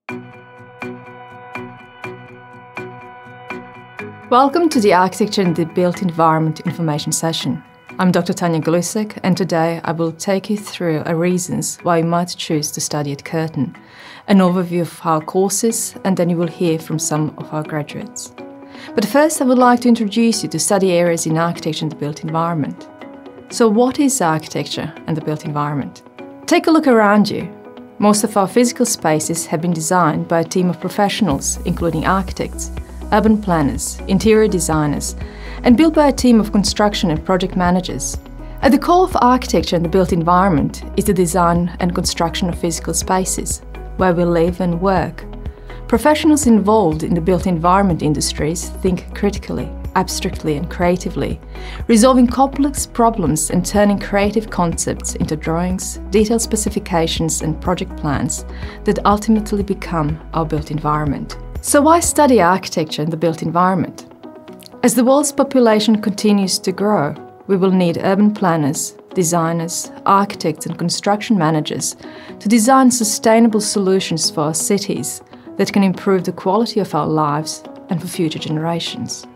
Welcome to the Architecture and the Built Environment information session. I'm Dr. Tanja Glusac, and today I will take you through reasons why you might choose to study at Curtin, an overview of our courses, and then you will hear from some of our graduates. But first I would like to introduce you to study areas in architecture and the built environment. So what is architecture and the built environment? Take a look around you. Most of our physical spaces have been designed by a team of professionals, including architects, urban planners, interior designers, and built by a team of construction and project managers. At the core of architecture and the built environment is the design and construction of physical spaces, where we live and work. Professionals involved in the built environment industries think critically, abstractly and creatively, resolving complex problems and turning creative concepts into drawings, detailed specifications and project plans that ultimately become our built environment. So why study architecture and the built environment? As the world's population continues to grow, we will need urban planners, designers, architects and construction managers to design sustainable solutions for our cities that can improve the quality of our lives and for future generations.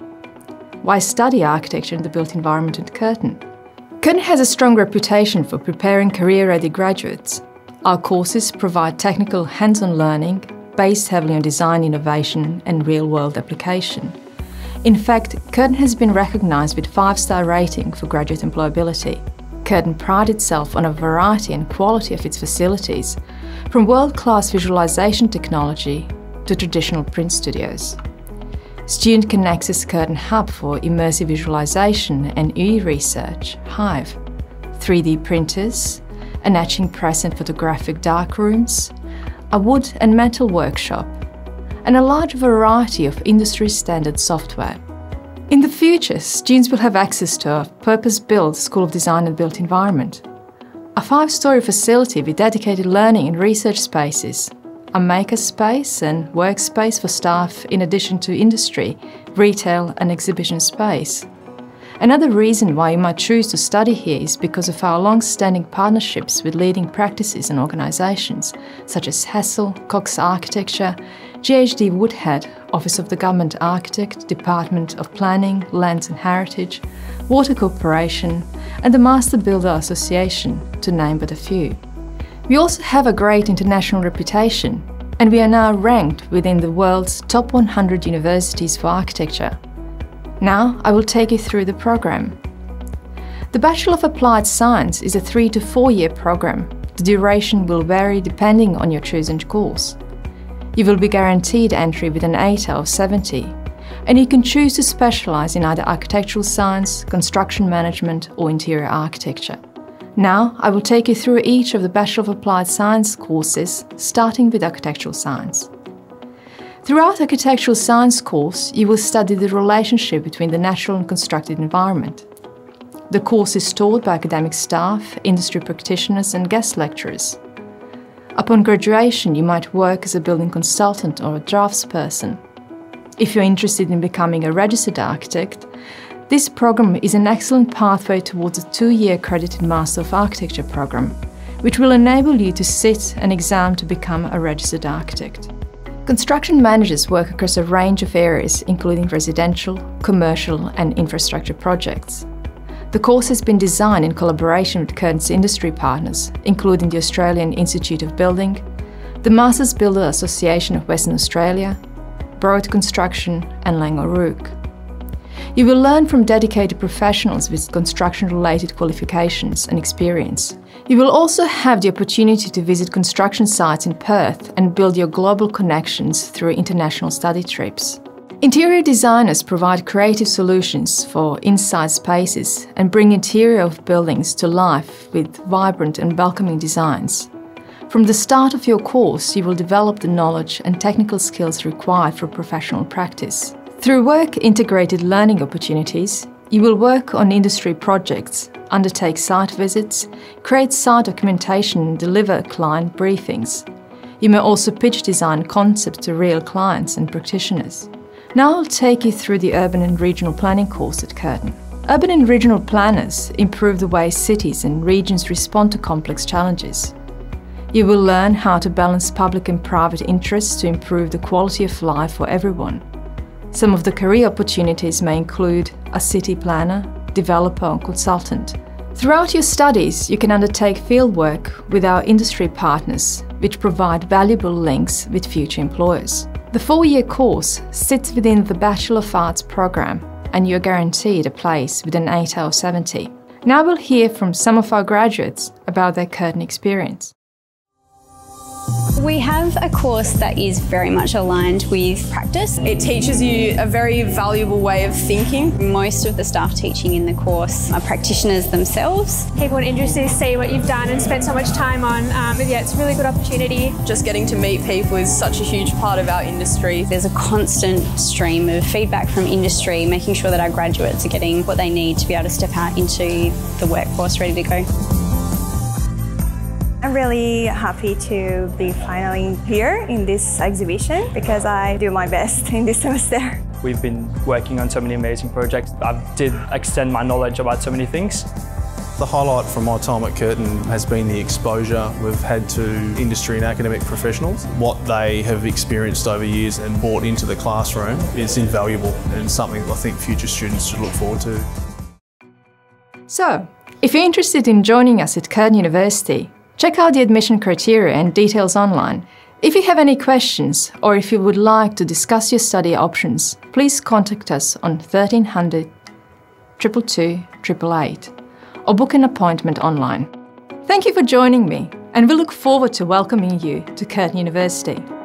Why study architecture and the built environment at Curtin? Curtin has a strong reputation for preparing career-ready graduates. Our courses provide technical hands-on learning based heavily on design innovation and real-world application. In fact, Curtin has been recognized with 5-star rating for graduate employability. Curtin prides itself on a variety and quality of its facilities, from world-class visualization technology to traditional print studios. Students can access Curtin Hub for immersive visualization and e-research, Hive, 3D printers, an etching press and photographic darkrooms, a wood and metal workshop, and a large variety of industry-standard software. In the future, students will have access to a purpose-built School of Design and Built Environment, a 5-story facility with dedicated learning and research spaces, a maker space and workspace for staff in addition to industry, retail and exhibition space. Another reason why you might choose to study here is because of our long-standing partnerships with leading practices and organisations such as Hessel, Cox Architecture, GHD Woodhead, Office of the Government Architect, Department of Planning, Lands and Heritage, Water Corporation and the Master Builder Association, to name but a few. We also have a great international reputation, and we are now ranked within the world's top 100 universities for architecture. Now I will take you through the program. The Bachelor of Applied Science is a 3 to 4 year program. The duration will vary depending on your chosen course. You will be guaranteed entry with an 8 out of 70, and you can choose to specialize in either architectural science, construction management or interior architecture. Now I will take you through each of the Bachelor of Applied Science courses, starting with architectural science. Throughout the architectural science course, you will study the relationship between the natural and constructed environment. The course is taught by academic staff, industry practitioners and guest lecturers. Upon graduation, you might work as a building consultant or a draftsperson. If you're interested in becoming a registered architect, this program is an excellent pathway towards a 2-year accredited Master of Architecture program, which will enable you to sit an exam to become a registered architect. Construction managers work across a range of areas, including residential, commercial and infrastructure projects. The course has been designed in collaboration with Curtin's industry partners, including the Australian Institute of Building, the Masters Builder Association of Western Australia, Broad Construction and Laing O'Rourke. You will learn from dedicated professionals with construction-related qualifications and experience. You will also have the opportunity to visit construction sites in Perth and build your global connections through international study trips. Interior designers provide creative solutions for inside spaces and bring interior of buildings to life with vibrant and welcoming designs. From the start of your course, you will develop the knowledge and technical skills required for professional practice. Through work-integrated learning opportunities, you will work on industry projects, undertake site visits, create site documentation and deliver client briefings. You may also pitch design concepts to real clients and practitioners. Now I'll take you through the Urban and Regional Planning course at Curtin. Urban and regional planners improve the way cities and regions respond to complex challenges. You will learn how to balance public and private interests to improve the quality of life for everyone. Some of the career opportunities may include a city planner, developer or consultant. Throughout your studies, you can undertake fieldwork with our industry partners, which provide valuable links with future employers. The 4-year course sits within the Bachelor of Arts program, and you're guaranteed a place within 8 out of 70. Now we'll hear from some of our graduates about their Curtin experience. We have a course that is very much aligned with practice. It teaches you a very valuable way of thinking. Most of the staff teaching in the course are practitioners themselves. People in industry see what you've done and spent so much time on. Yeah, it's a really good opportunity. Just getting to meet people is such a huge part of our industry. There's a constant stream of feedback from industry, making sure that our graduates are getting what they need to be able to step out into the workforce ready to go. I'm really happy to be finally here in this exhibition because I do my best in this semester. We've been working on so many amazing projects. I did extend my knowledge about so many things. The highlight from my time at Curtin has been the exposure we've had to industry and academic professionals. What they have experienced over years and brought into the classroom is invaluable and something I think future students should look forward to. So, if you're interested in joining us at Curtin University, check out the admission criteria and details online. If you have any questions or if you would like to discuss your study options, please contact us on 1300 222 888 or book an appointment online. Thank you for joining me, and we look forward to welcoming you to Curtin University.